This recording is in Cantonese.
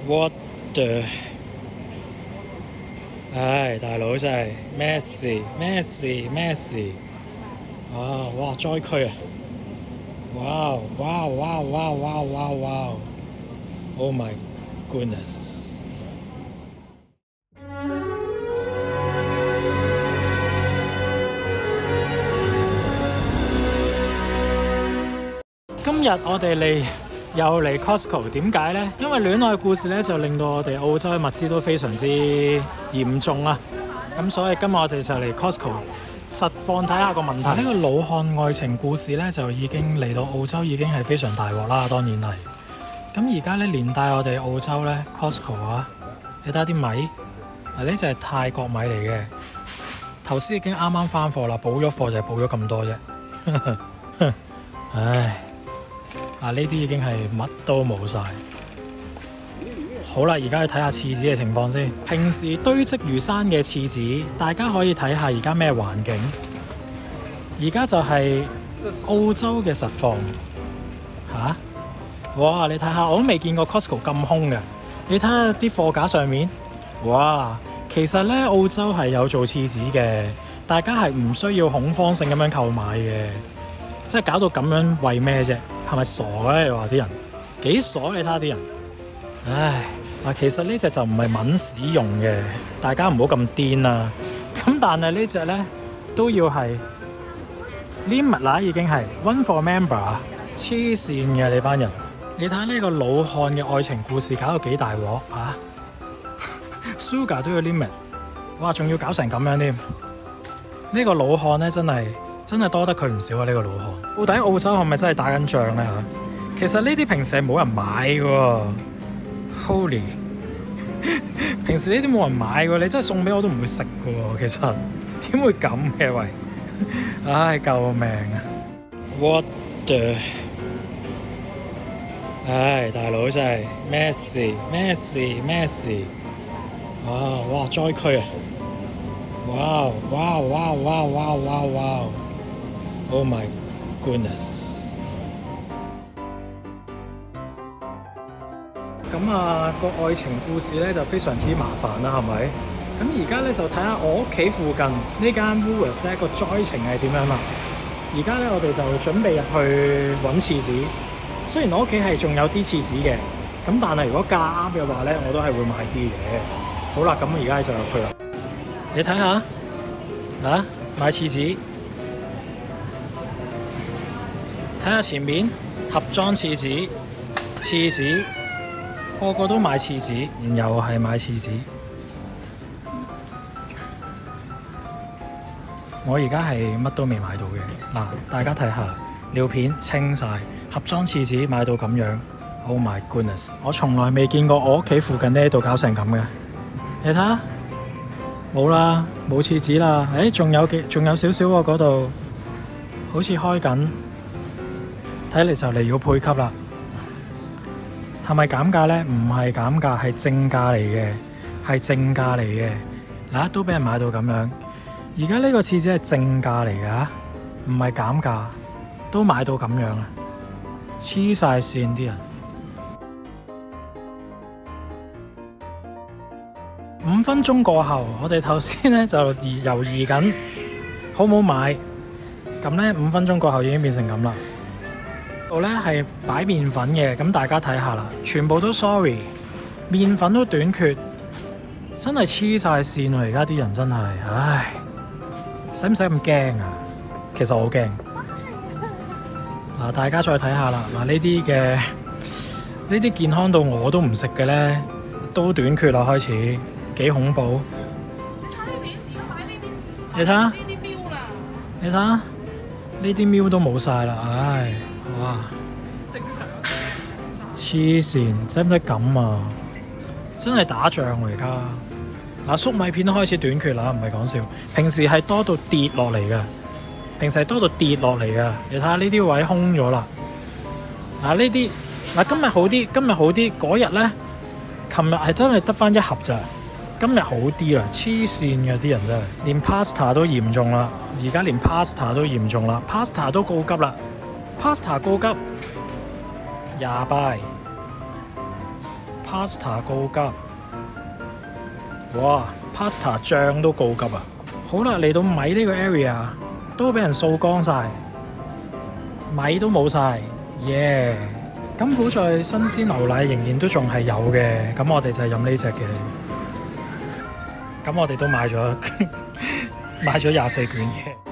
What the？ 唉，大佬真係咩事？咩事？咩事？啊！哇，災區啊！哇哇哇哇哇哇哇 ！Oh my goodness！今日我哋又嚟 Costco， 點解呢？因為戀愛故事咧就令到我哋澳洲嘅物資都非常之嚴重啊！咁所以今日我哋就嚟 Costco 實況睇下個問題。呢個老漢愛情故事咧就已經嚟到澳洲，已經係非常大鑊啦，當然係。咁而家咧連帶我哋澳洲咧 Costco 啊，你睇下啲米，呢隻係泰國米嚟嘅，頭先已經啱啱翻貨啦，補咗貨就係補咗咁多啫。唉。呢啲已經係乜都冇晒。好啦，而家去睇下廁紙嘅情況先。平時堆積如山嘅廁紙，大家可以睇下而家咩環境。而家就係澳洲嘅實況。哇！你睇下，我都未見過 Costco 咁空嘅。你睇下啲貨架上面，哇！其實咧澳洲係有做廁紙嘅，大家係唔需要恐慌性咁樣購買嘅。即係搞到咁樣為咩啫？係咪傻咧？你話啲人幾傻？你睇下啲人，唉其實呢隻就唔係抿屎用嘅，大家唔好咁癲啊！咁但係呢隻咧都要係 limit 啦，已經係 one for member， 黐線嘅你班人！你睇下呢個老漢嘅愛情故事搞到幾大鑊啊 ！Sugar 都要 limit， 哇！仲要搞成咁樣添，呢個老漢咧真係多得佢唔少啊！呢個老漢，到底澳洲係咪真係打緊仗咧嚇？其實呢啲平時係冇人買嘅喎 ，Holy！ 平時呢啲冇人買嘅，你真係送俾我都唔會食嘅喎。其實點會咁嘅喂？唉，救命啊 ！What the？ 唉，大佬真係咩事？咩事？咩事？哇！災區啊！哇哇哇哇哇哇哇！ Oh my goodness！ 咁個愛情故事咧就非常之麻煩啦，係咪？咁而家咧就睇下我屋企附近呢間 Woolworths 咧個災情係點樣啦。而家咧我哋就準備入去揾廁紙。雖然我屋企係仲有啲廁紙嘅，咁但係如果價啱嘅話咧，我都係會買啲嘅。好啦，咁而家就入去啦。你睇下買廁紙。睇下前面盒裝廁紙，個個都買廁紙，又係買廁紙。我而家係乜都未買到嘅。嗱，大家睇下，尿片清晒，盒裝廁紙買到咁樣 ，Oh my goodness！ 我從來未見過我屋企附近呢度搞成咁嘅。你睇下，冇啦，冇廁紙啦。仲有少少喎，嗰度好似開緊。睇嚟就嚟要配給啦，係咪減價呢？唔係減價，係正價嚟嘅，係正價嚟嘅。嗱，都俾人買到咁樣。而家呢個廁紙係正價嚟嘅，唔係減價，都買到咁樣啊！黐晒線啲人。5分鐘過後，我哋頭先咧就猶豫緊，好唔好買？咁呢5分鐘過後已經變成咁啦。度咧係擺麵粉嘅，咁大家睇下啦，全部都 sorry， 麵粉都短缺，真係黐晒線喎！而家啲人真係，唉，使唔使咁驚啊？其實我好驚。大家再睇下啦，呢啲健康到我都唔食嘅咧，都短缺啦，開始幾恐怖。你睇下，你睇下，呢啲喵都冇晒啦，唉！哇！黐線，使唔使咁啊？真係打仗喎而家。粟米片都開始短缺啦，唔係講笑。平時係多到跌落嚟㗎，你睇下呢啲位空咗啦。呢啲今日好啲，嗰日咧，琴日係真係得返一盒咋。今日好啲啦，黐線嘅啲人真係，連 pasta 都嚴重啦。而家連 pasta 都嚴重啦 ，pasta 都告急啦。pasta 告急，20 幣 pasta 告急。哇 ！pasta 醬都告急啊！好啦，嚟到米呢個 area 都俾人掃乾晒，米都冇晒，耶！咁好在新鮮牛奶仍然都仲係有嘅，咁我哋就係飲呢隻嘅。咁我哋都買咗買咗24卷嘅。